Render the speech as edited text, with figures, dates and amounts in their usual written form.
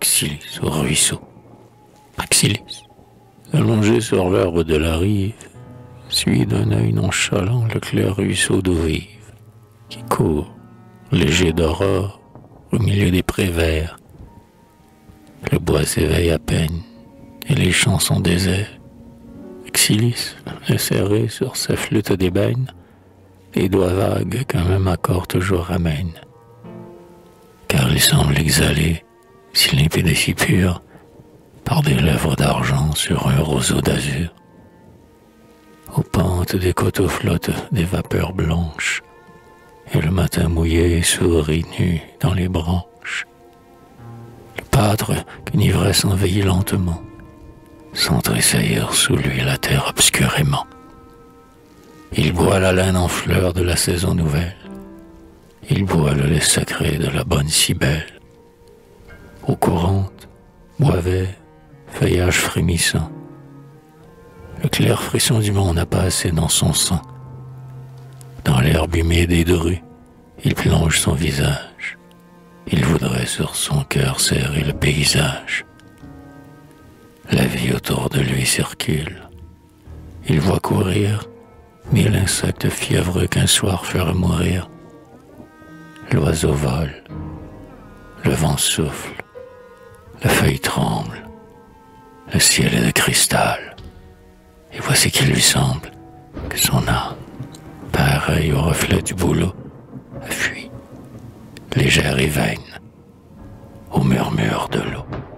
Praxilius au ruisseau. Praxilius, allongé sur l'herbe de la rive, suit d'un œil nonchalant le clair ruisseau d'eau vive, qui court, léger d'aurore, au milieu des prés verts. Le bois s'éveille à peine, et les champs sont déserts. Praxilius, serré sur sa flûte d'ébène, les doigts vagues qu'un même accord toujours ramène. Car il semble exhaler, si limpide et si pur, par des lèvres d'argent sur un roseau d'azur. Aux pentes des coteaux flottent des vapeurs blanches, et le matin mouillé sourit nu dans les branches. Le pâtre qu'une ivresse envahit lentement, sans tressaillir sous lui la terre obscurément. Il boit la laine en fleurs de la saison nouvelle, il boit le lait sacré de la bonne cybèle. Eau courante, bois vert, feuillage frémissant, le clair frisson du monde a passé dans son sang. Dans l'herbe humide et drue, il plonge son visage, il voudrait sur son cœur serrer le paysage. La vie autour de lui circule, il voit courir 1000 insectes fiévreux qu'un soir fera mourir. L'oiseau vole, le vent souffle, la feuille tremble, le ciel est de cristal, et voici qu'il lui semble que son âme, pareille au reflet du bouleau, a fui, légère et vaine, au murmure de l'eau.